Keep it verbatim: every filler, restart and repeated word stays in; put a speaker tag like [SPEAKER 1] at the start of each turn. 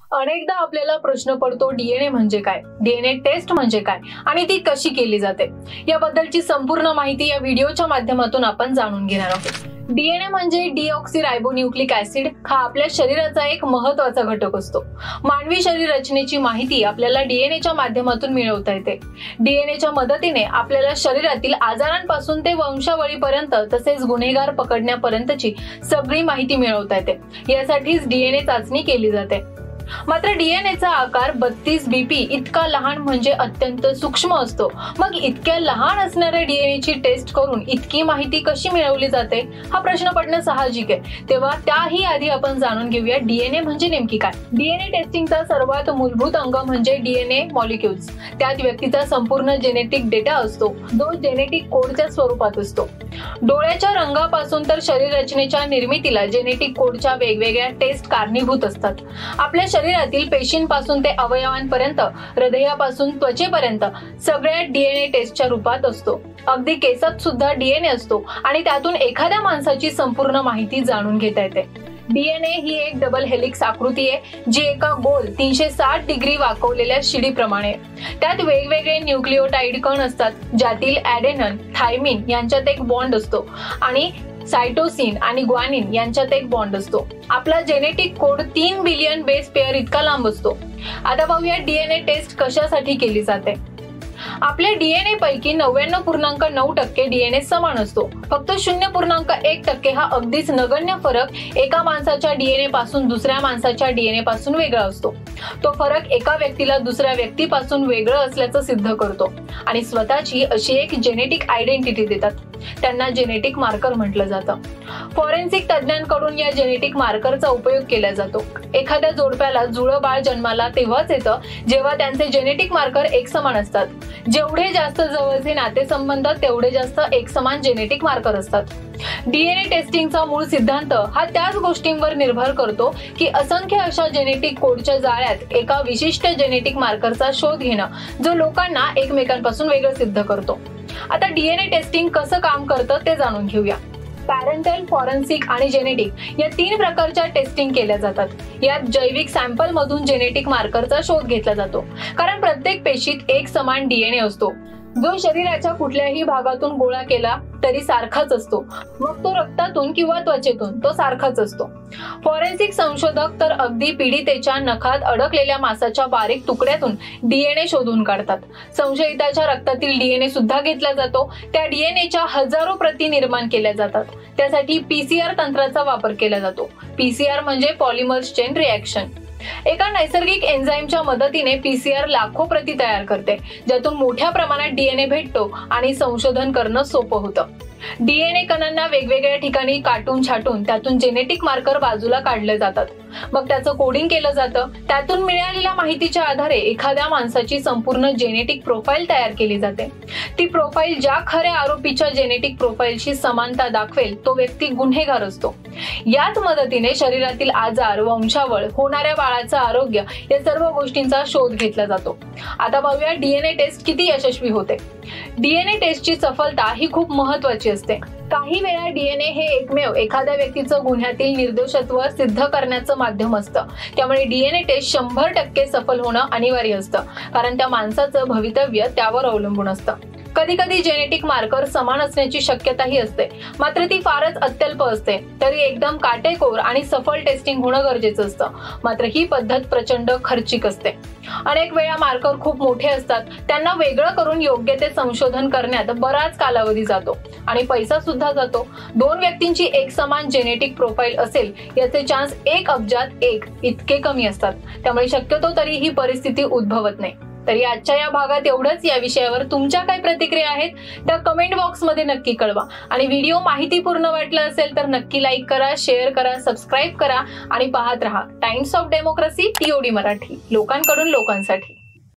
[SPEAKER 1] अनेकदा आपल्याला प्रश्न पडतो डीएनए म्हणजे काय, डीएनए टेस्ट म्हणजे काय आणि ती कशी केली जाते याबद्दलची संपूर्ण माहिती या व्हिडिओच्या माध्यमातून आपण जाणून घेणार आहोत। डीएनए म्हणजे डिऑक्सिरायबोन्यूक्लिक ऍसिड हा आपल्या शरीराचा एक महत्त्वाचा घटक असतो। मानवी शरीर रचनेची माहिती आपल्याला डीएनएच्या माध्यमातून मिळवता येते। डीएनएच्या मदतीने आपल्याला शरीरातील आजारांपासून ते वंशावळीपर्यंत तसेच गुन्हेगार पकडण्यापर्यंतची सगळी माहिती मिळवता येते। यासाठीच डीएनए चाचणी केली जाते। मात्र डीएनएचा आकार बत्तीस बीपी इतका लहान म्हणजे अत्यंत सूक्ष्म असतो। मग इतक्या लहान असणाऱ्या डीएनएची टेस्ट करून इतकी माहिती कशी मिळवली जाते हा प्रश्न पडणं साहजिक आहे। तेव्हा त्याही आधी आपण जाणून घेऊया डीएनए म्हणजे नेमकी काय। डीएनए टेस्टिंगचा सर्वात मूलभूत अंग म्हणजे डीएनए मॉलिक्युल्स। त्यात व्यक्तीचा संपूर्ण जेनेटिक डेटा असतो जो जेनेटिक कोडच्या स्वरूपात असतो। डोळ्याच्या रंगापासून तर शरीर रचनेच्या निर्मितीला जेनेटिक कोडच्या वेगवेगळ्या टेस्ट कारणीभूत असतात। आपल्या शरीरातील पेशींपासून ते अवयवांपर्यंत, हृदयापासून त्वचेपर्यंत सगळ्या डीएनए टेस्टच्या रूपात असतो। अगदी केसात सुद्धा डीएनए असतो आणि त्यातून एखाद्या माणसाची संपूर्ण माहिती जाणून घेता येते। डीएनए ही एक डबल हेलिक्स आकृती आहे जी एका गोल तीनशे साठ डिग्री वाकवलेल्या शिडीप्रमाणे। त्यात वेगवेगळे न्यूक्लिओटाइड कण असतात ज्यातील ॲडेनन, थायमिन यांच्यात एक बॉन्ड असतो आणि सायटोसिन आणि ग्वानिन यांच्यात एक बॉन्ड असतो। आपला जेनेटिक कोड तीन बिलियन बेस पेअर इतका लांब असतो। आता पाहूया डीएनए टेस्ट कशासाठी केली जाते। आपल्या डीएनए पैकी नव्याण्णव पूर्णांक नऊ टक्के डीएनए समान असतो। फक्त शून्य पूर्णांक एक टक्के हा अगदीच नगण्य फरक एका माणसाच्या डीएनए पासून दुसऱ्या माणसाच्या डीएनए पासून वेगळा असतो। तो फरक एका व्यक्तीला दुसऱ्या व्यक्तीपासून वेगळं असल्याचं सिद्ध करतो आणि स्वतःची अशी एक जेनेटिक आयडेंटिटी देतात। त्यांना जेनेटिक मार्कर म्हटलं जातं। फॉरेन्सिक तज्ञांकडून या जेनेटिक मार्करचा उपयोग केला जातो। एखाद्या जोडप्याला जुळं बाळ जन्माला तेव्हाच येतं जेव्हा त्यांचे जेनेटिक मार्कर एकसमान असतात। जेवढे जास्त जवळचे नातेसंबंध तेवढे जास्त एकसमान जेनेटिक मार्कर असतात। डीएनए टेस्टिंगचा मूळ सिद्धांत हा त्याच गोष्टींवर निर्भर करतो की असंख्य अशा जेनेटिक कोडच्या जाळ्यात एका विशिष्ट जेनेटिक मार्करचा शोध घेणं जो लोकांना एकमेकांपासून वेगळं सिद्ध करतो। आता डीएनए टेस्टिंग कसं काम करतं ते जाणून घेऊया। पॅरेंटल, फॉरेन्सिक आणि जेनेटिक या तीन प्रकारच्या टेस्टिंग केल्या जातात। यात जैविक सॅम्पल मधून जेनेटिक मार्करचा शोध घेतला जातो कारण प्रत्येक पेशीत एक समान डीएनए असतो जो शरीराच्या कुठल्याही भागातून गोळा केला तरी सारखाच असतो। मग तो रक्तातून किंवा त्वचेतून तो सारखाच असतो। फॉरेन्सिक संशोधक तर अगदी पीडितेच्या नखात अडकलेल्या मांसाच्या बारीक तुकड्यातून डीएनए शोधून काढतात। संशयिताच्या रक्तातील डीएनए सुद्धा घेतला जातो। त्या डीएनएच्या हजारो प्रती निर्माण केल्या जातात। त्यासाठी पीसीआर तंत्राचा वापर केला जातो। पीसीआर म्हणजे पॉलिमर्स चेन रिएक्शन। एका नैसर्गिक एन्झाईमच्या मदतीने पीसीआर लाखो प्रती तयार करते ज्यातून मोठ्या प्रमाणात डीएनए भेटतो आणि संशोधन करणं सोपं होतं। डीएनए कणांना वेगवेगळ्या ठिकाणी काटून छाटून त्यातून जेनेटिक मार्कर बाजूला काढले जातात। मग त्याचं कोडिंग केलं जातं। त्यातून मिळालेल्या माहितीच्या आधारे एखाद्या माणसाची संपूर्ण जेनेटिक प्रोफाईल तयार केली जाते। ती प्रोफाईल ज्या खऱ्या आरोपीच्या जेनेटिक प्रोफाईलशी समानता दाखवेल तो व्यक्ती गुन्हेगार असतो। याच मदतीने शरीरातील आजार, वंशावळ, होणाऱ्या बाळाचं आरोग्य या सर्व गोष्टींचा शोध घेतला जातो। आता पाहूया डीएनए टेस्ट किती यशस्वी होते। डीएनए टेस्टची सफलता ही खूप महत्त्वाची असते। काही वेळा डीएनए हे एकमेव एखाद्या व्यक्तीचं गुन्ह्यातील निर्दोषत्व सिद्ध करण्याचं माध्यम असतं। त्यामुळे डीएनए टेस्ट शंभर टक्के सफल होणं अनिवार्य असतं कारण त्या माणसाचं भवितव्य त्यावर अवलंबून असतं। कधी कधी जेनेटिक मार्कर समान असण्याची शक्यताही असते मात्र ती फारच अत्यल्प असते। तरी एकदम काटेकोर आणि सफल टेस्टिंग होणं गरजेचं असतं। मात्र ही पद्धत प्रचंड खर्चिक असते। अनेक वेळा मार्कर खूप मोठे असतात। त्यांना वेगळं करून योग्य ते संशोधन करण्यात बराच कालावधी जातो आणि पैसा सुद्धा जातो। दोन व्यक्तींची एक समान जेनेटिक प्रोफाईल असेल याचे चान्स एक अब्जात एक इतके कमी असतात। त्यामुळे शक्यतो तरी ही परिस्थिती उद्भवत नाही। तरी आजच्या या भागात एवढंच। या विषयावर तुमच्या काय प्रतिक्रिया आहेत त्या कमेंट बॉक्स मध्ये नक्की कळवा आणि व्हिडिओ माहितीपूर्ण वाटला असेल तर नक्की लाईक करा, शेअर करा, सबस्क्राईब करा आणि पाहत रहा times of democracy TOD Marathi, लोकांकडून लोकांसाठी।